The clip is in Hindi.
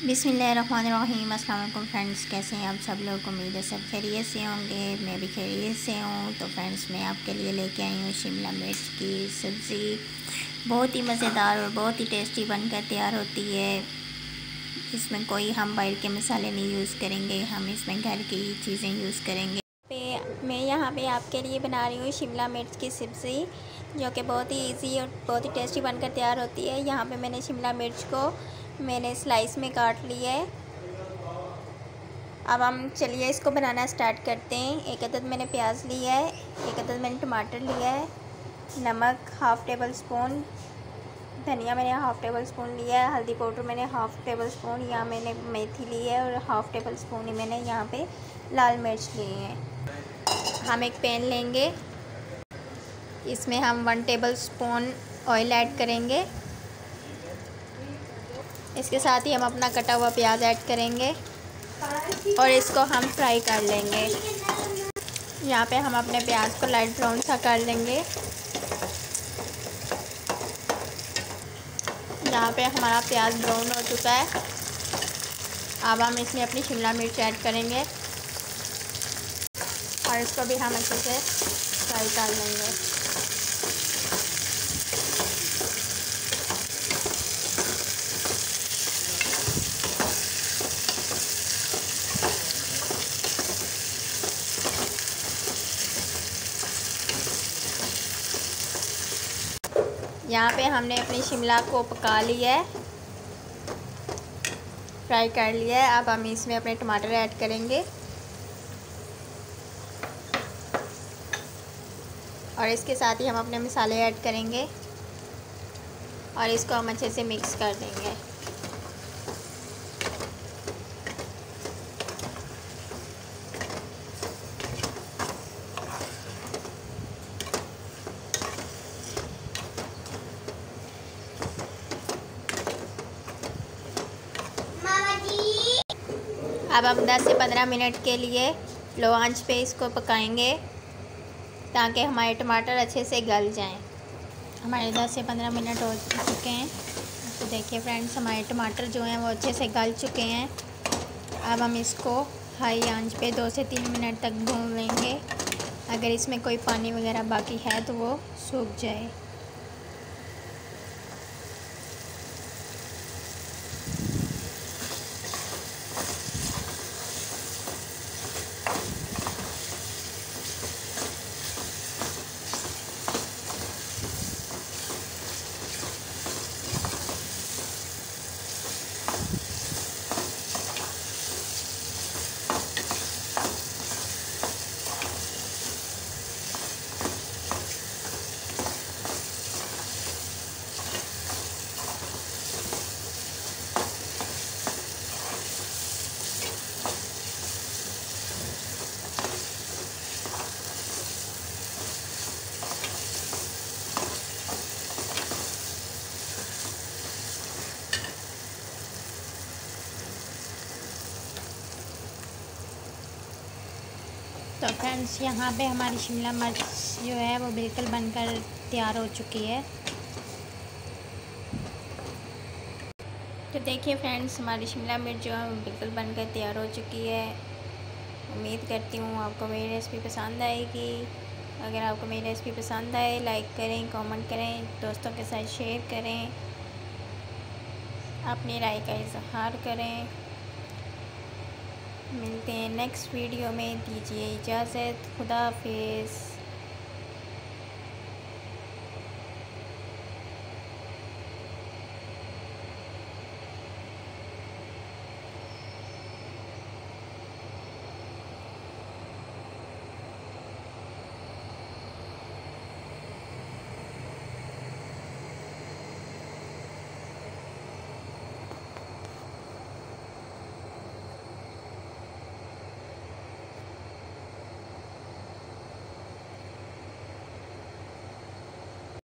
बिस्मिल्लाहिर्रहमानिर्रहीम। अस्सलाम वालेकुम फ्रेंड्स, कैसे हैं आप सब लोग। उम्मीद है सब खैरियत से होंगे। मैं भी खैरियत से हूँ। तो फ्रेंड्स, मैं आपके लिए लेके आई हूँ शिमला मिर्च की सब्ज़ी। बहुत ही मज़ेदार और बहुत ही टेस्टी बनकर तैयार होती है। इसमें कोई हम बाहर के मसाले नहीं यूज़ करेंगे, हम इसमें घर की चीज़ें यूज़ करेंगे। मैं यहाँ पे आपके लिए बना रही हूँ शिमला मिर्च की सब्ज़ी, जो कि बहुत ही इजी और बहुत ही टेस्टी बनकर तैयार होती है। यहाँ पे मैंने शिमला मिर्च को स्लाइस में काट लिया है। अब हम चलिए इसको बनाना स्टार्ट करते हैं। एक अदद मैंने प्याज लिया है, एक अदद मैंने टमाटर लिया है, नमक हाफ़ टेबल स्पून, धनिया मैंने हाफ़ टेबल स्पून लिया है, हल्दी पाउडर मैंने हाफ़ टेबल स्पून, यहाँ मैंने मेथी ली है और हाफ़ टेबल स्पून ही मैंने यहाँ पे लाल मिर्च ली है। हम एक पैन लेंगे, इसमें हम 1 टेबल स्पून ऑयल ऐड करेंगे। इसके साथ ही हम अपना कटा हुआ प्याज ऐड करेंगे और इसको हम फ्राई कर लेंगे। यहाँ पे हम अपने प्याज को लाइट ब्राउन सा कर लेंगे। यहाँ पे हमारा प्याज ब्राउन हो चुका है। अब हम इसमें अपनी शिमला मिर्च ऐड करेंगे और इसको भी हम अच्छे से फ्राई कर लेंगे। यहाँ पे हमने अपनी शिमला को पका लिया है, फ्राई कर लिया है। अब हम इसमें अपने टमाटर ऐड करेंगे और इसके साथ ही हम अपने मसाले ऐड करेंगे और इसको हम अच्छे से मिक्स कर देंगे। अब हम 10 से 15 मिनट के लिए लो आंच पे इसको पकाएंगे ताकि हमारे टमाटर अच्छे से गल जाएं। हमारे 10 से 15 मिनट हो चुके हैं। तो देखिए फ्रेंड्स, हमारे टमाटर जो हैं वो अच्छे से गल चुके हैं। अब हम इसको हाई आंच पे 2 से 3 मिनट तक भून लेंगे। अगर इसमें कोई पानी वगैरह बाकी है तो वो सूख जाए। तो फ्रेंड्स, यहाँ पे हमारी शिमला मिर्च जो है वो बिल्कुल बनकर तैयार हो चुकी है। तो देखिए फ्रेंड्स, हमारी शिमला मिर्च जो है वो बिल्कुल बनकर तैयार हो चुकी है। उम्मीद करती हूँ आपको मेरी रेसिपी पसंद आएगी। अगर आपको मेरी रेसिपी पसंद आए, लाइक करें, कमेंट करें, दोस्तों के साथ शेयर करें, अपनी राय का इजहार करें। मिलते हैं नेक्स्ट वीडियो में। दीजिए इजाज़त। खुदा हाफिज़।